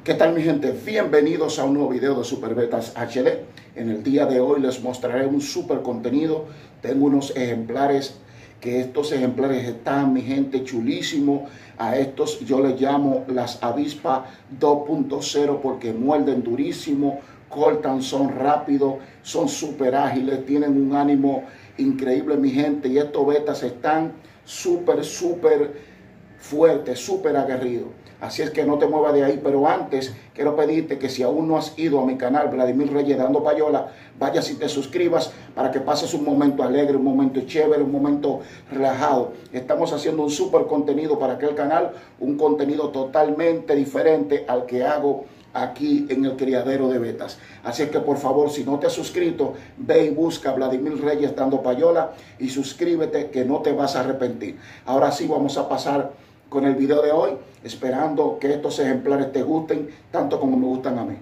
¿Qué tal, mi gente? Bienvenidos a un nuevo video de Super Betas HD. En el día de hoy les mostraré un super contenido. Tengo unos ejemplares, que estos ejemplares están, mi gente, chulísimos. A estos yo les llamo las avispas 2.0 porque muerden durísimo, cortan, son rápidos, son súper ágiles, tienen un ánimo increíble, mi gente. Y estos betas están súper fuertes, súper aguerridos. Así es que no te muevas de ahí, pero antes quiero pedirte que si aún no has ido a mi canal Vladimir Reyes Dando Payola, vayas y te suscribas para que pases un momento alegre, un momento chévere, un momento relajado. Estamos haciendo un súper contenido para aquel canal, un contenido totalmente diferente al que hago aquí en el criadero de betas. Así es que por favor, si no te has suscrito, ve y busca Vladimir Reyes Dando Payola y suscríbete, que no te vas a arrepentir. Ahora sí vamos a pasar con el video de hoy, esperando que estos ejemplares te gusten tanto como me gustan a mí.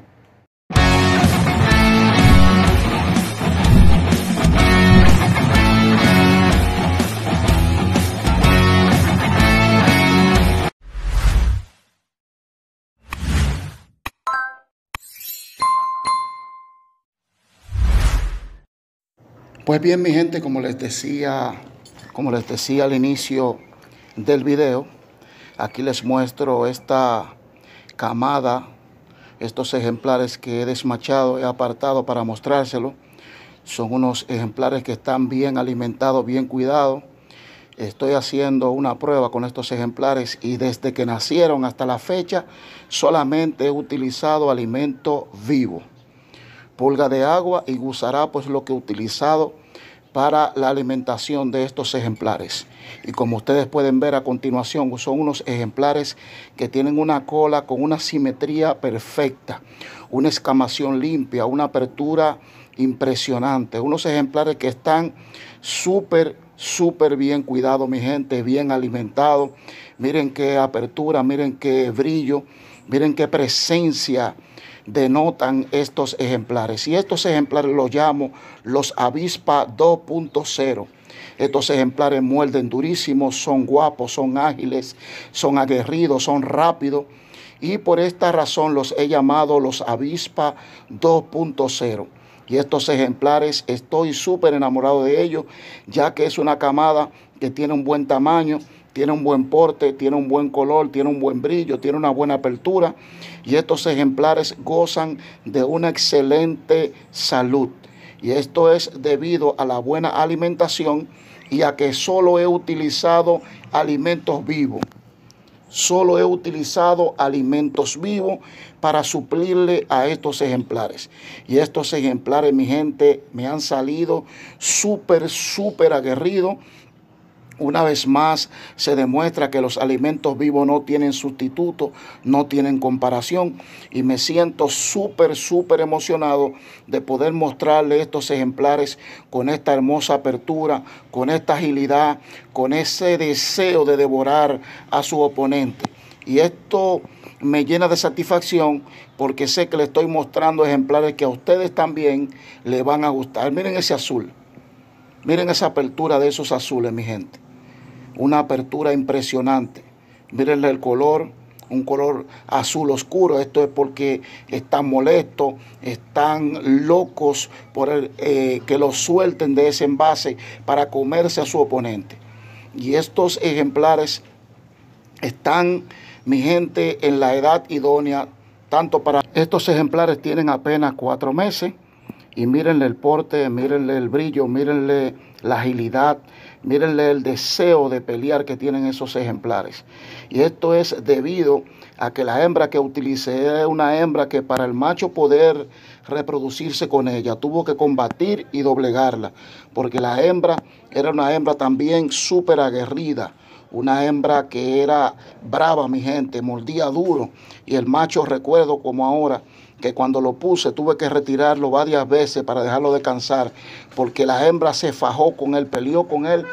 Pues bien, mi gente, como les decía al inicio del video, aquí les muestro esta camada, estos ejemplares que he desmachado, he apartado para mostrárselo. Son unos ejemplares que están bien alimentados, bien cuidados. Estoy haciendo una prueba con estos ejemplares y desde que nacieron hasta la fecha solamente he utilizado alimento vivo. Pulga de agua y gusarapo es lo que he utilizado para la alimentación de estos ejemplares. Y como ustedes pueden ver a continuación, son unos ejemplares que tienen una cola con una simetría perfecta, una escamación limpia, una apertura impresionante. Unos ejemplares que están súper bien cuidados, mi gente, bien alimentados. Miren qué apertura, miren qué brillo, miren qué presencia denotan estos ejemplares. Y estos ejemplares los llamo los avispas 2.0. Estos ejemplares muerden durísimos, son guapos, son ágiles, son aguerridos, son rápidos. Y por esta razón los he llamado los avispas 2.0. Y estos ejemplares estoy súper enamorado de ellos, ya que es una camada que tiene un buen tamaño, tiene un buen porte, tiene un buen color, tiene un buen brillo, tiene una buena apertura. Y estos ejemplares gozan de una excelente salud. Y esto es debido a la buena alimentación y a que solo he utilizado alimentos vivos. Solo he utilizado alimentos vivos para suplirle a estos ejemplares. Y estos ejemplares, mi gente, me han salido súper aguerridos. Una vez más se demuestra que los alimentos vivos no tienen sustituto, no tienen comparación. Y me siento súper emocionado de poder mostrarle estos ejemplares con esta hermosa apertura, con esta agilidad, con ese deseo de devorar a su oponente. Y esto me llena de satisfacción porque sé que le estoy mostrando ejemplares que a ustedes también les van a gustar. Miren ese azul, miren esa apertura de esos azules, mi gente. Una apertura impresionante. Mírenle el color, un color azul oscuro. Esto es porque están molestos, están locos por que los suelten de ese envase para comerse a su oponente. Y estos ejemplares están, mi gente, en la edad idónea, tanto para... Estos ejemplares tienen apenas 4 meses. Y mírenle el porte, mírenle el brillo, mírenle la agilidad, mírenle el deseo de pelear que tienen esos ejemplares. Y esto es debido a que la hembra que utilicé es una hembra que para el macho poder reproducirse con ella tuvo que combatir y doblegarla. Porque la hembra era una hembra también súper aguerrida. Una hembra que era brava, mi gente, mordía duro. Y el macho, recuerdo como ahora, que cuando lo puse tuve que retirarlo varias veces para dejarlo descansar, porque la hembra se fajó con él, peleó con él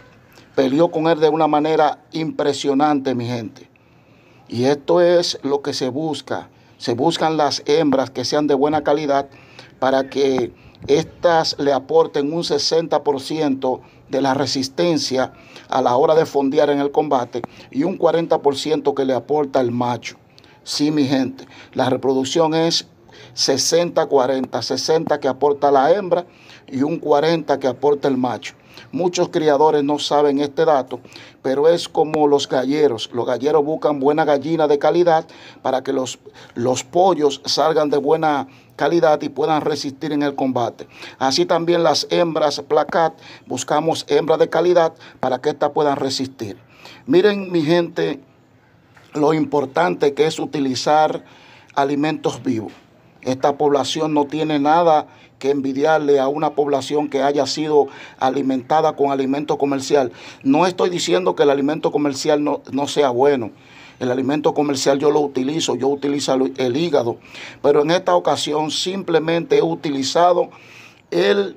de una manera impresionante, mi gente. Y esto es lo que se busca. Se buscan las hembras que sean de buena calidad para que estas le aporten un 60% de la resistencia a la hora de fondear en el combate y un 40% que le aporta el macho. Sí, mi gente, la reproducción es 60-40, 60 que aporta la hembra y un 40 que aporta el macho. Muchos criadores no saben este dato, pero es como los galleros. Los galleros buscan buena gallina de calidad para que los pollos salgan de buena calidad y puedan resistir en el combate. Así también las hembras Placat, buscamos hembras de calidad para que éstas puedan resistir. Miren, mi gente, lo importante que es utilizar alimentos vivos. Esta población no tiene nada que envidiarle a una población que haya sido alimentada con alimento comercial. No estoy diciendo que el alimento comercial no sea bueno. El alimento comercial yo utilizo el hígado, pero en esta ocasión simplemente he utilizado el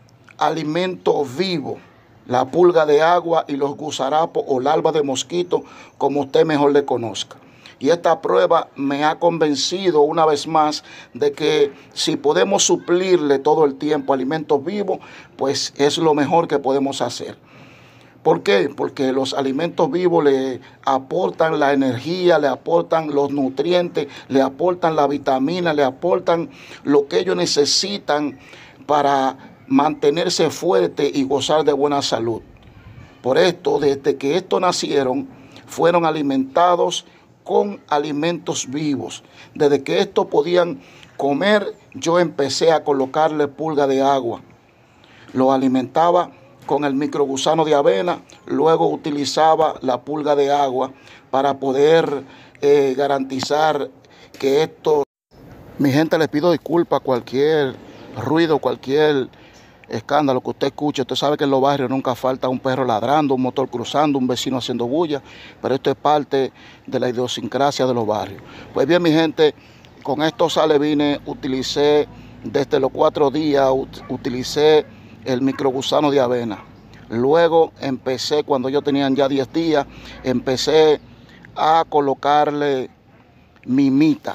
alimento vivo, la pulga de agua y los gusarapos o larvas de mosquito, como usted mejor le conozca. Y esta prueba me ha convencido una vez más de que si podemos suplirle todo el tiempo alimentos vivos, pues es lo mejor que podemos hacer. ¿Por qué? Porque los alimentos vivos le aportan la energía, le aportan los nutrientes, le aportan la vitamina, le aportan lo que ellos necesitan para mantenerse fuerte y gozar de buena salud. Por esto, desde que estos nacieron, fueron alimentados con alimentos vivos. Desde que estos podían comer, yo empecé a colocarle pulga de agua. Lo alimentaba con el microgusano de avena, luego utilizaba la pulga de agua para poder garantizar que esto... Mi gente, les pido disculpas, cualquier ruido, cualquier escándalo que usted escuche. Usted sabe que en los barrios nunca falta un perro ladrando, un motor cruzando, un vecino haciendo bulla, pero esto es parte de la idiosincrasia de los barrios. Pues bien, mi gente, con estos alevines utilicé desde los 4 días, utilicé el microgusano de avena. Luego empecé, cuando ellos tenían ya 10 días, empecé a colocarle mimita.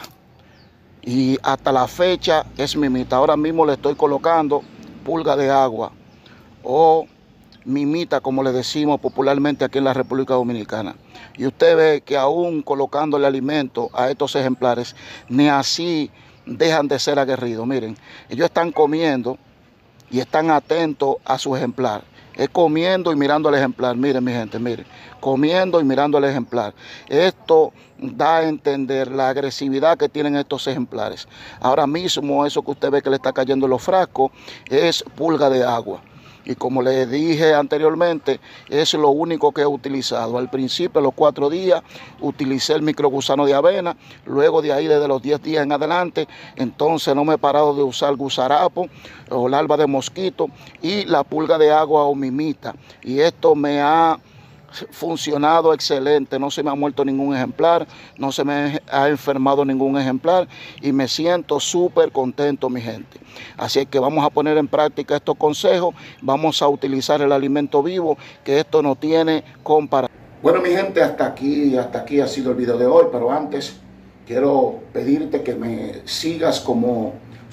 Y hasta la fecha es mimita. Ahora mismo le estoy colocando pulga de agua o mimita, como le decimos popularmente aquí en la República Dominicana. Y usted ve que aún colocándole alimento a estos ejemplares, ni así dejan de ser aguerridos. Miren, ellos están comiendo y están atentos a su ejemplar. Es comiendo y mirando al ejemplar. Miren, mi gente, miren, comiendo y mirando al ejemplar. Esto da a entender la agresividad que tienen estos ejemplares. Ahora mismo eso que usted ve que le está cayendo en los frascos es pulga de agua. Y como le dije anteriormente, es lo único que he utilizado. Al principio, a los 4 días, utilicé el microgusano de avena. Luego de ahí, desde los 10 días en adelante, entonces no me he parado de usar gusarapo o larva de mosquito y la pulga de agua o mimita. Y esto me ha funcionado excelente, no se me ha muerto ningún ejemplar, no se me ha enfermado ningún ejemplar y me siento súper contento, mi gente. Así es que vamos a poner en práctica estos consejos, vamos a utilizar el alimento vivo, que esto no tiene comparación. Bueno, mi gente, hasta aquí ha sido el video de hoy, pero antes quiero pedirte que me sigas como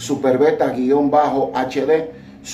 Superbeta_HD,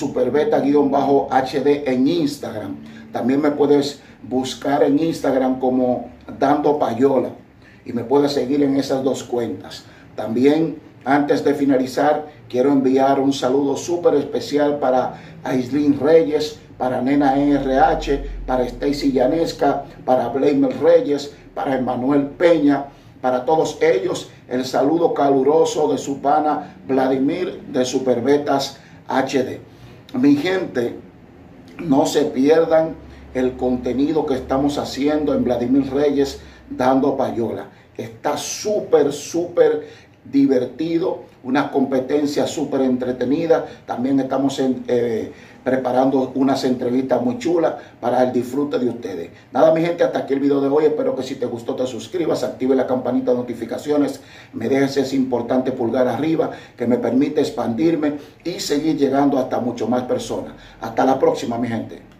Superbeta_HD en Instagram. También me puedes buscar en Instagram como Dando Payola y me puedes seguir en esas 2 cuentas. También, antes de finalizar, quiero enviar un saludo súper especial para Aislinn Reyes, para Nena RH, para Stacy Llanesca, para Blamer Reyes, para Emanuel Peña, para todos ellos el saludo caluroso de su pana Vladimir de Superbetas HD. Mi gente, no se pierdan el contenido que estamos haciendo en Vladimir Reyes Dando Payola. Está súper divertido, una competencia súper entretenida. También estamos preparando unas entrevistas muy chulas para el disfrute de ustedes. Nada, mi gente, hasta aquí el video de hoy. Espero que si te gustó te suscribas, active la campanita de notificaciones, me dejes ese importante pulgar arriba que me permite expandirme y seguir llegando hasta mucho más personas. Hasta la próxima, mi gente.